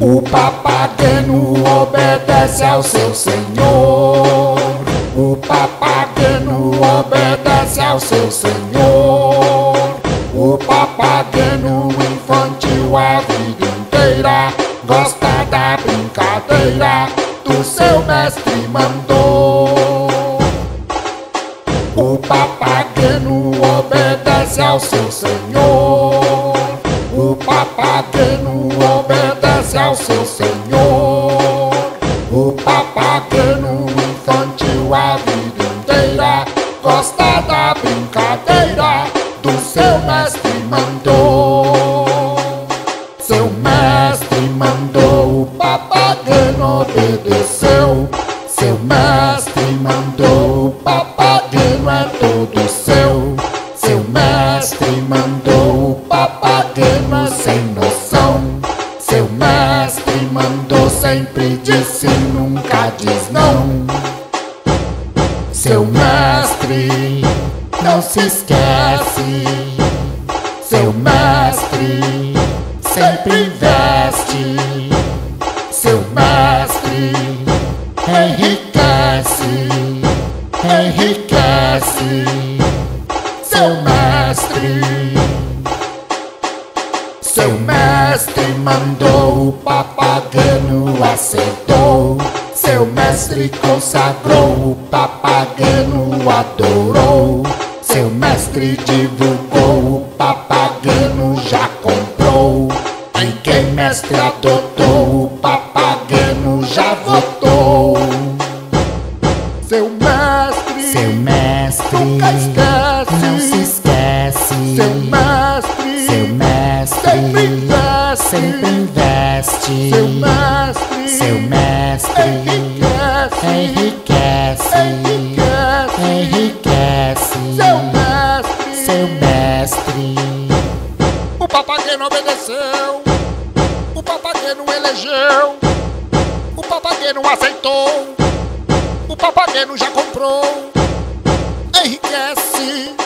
O papagueno obedece ao seu senhor. O papagueno obedece ao seu senhor. O papagueno infantil a vida inteira gosta da brincadeira do seu mestre mandou. O papagueno obedece ao seu senhor. O papagueno obedece ao seu senhor. O papagueno infantil a vida inteira gosta da brincadeira do seu mestre mandou. Seu mestre mandou, o papagueno obedeceu. Seu mestre mandou, o papagueno é todo seu. Seu mestre mandou, o papagueno é sem noção. Seu mestre mandou, sempre disse, nunca diz não. Seu mestre não se esquece. Seu mestre sempre investe. Seu mestre enriquece, enriquece. Seu mestre mandou, o papagueno aceitou. Seu mestre consagrou, o papagueno adorou. Seu mestre divulgou, o papagueno já comprou. E quem mestre adotou, o papagueno já votou. Seu mestre nunca esquece, não se esquece. Seu mestre sempre investe. Seu mestre enriquece, enriquece. Seu mestre. O papagueno obedeceu. O papagueno elegeu. O papagueno aceitou. O papagueno já comprou. Enriquece,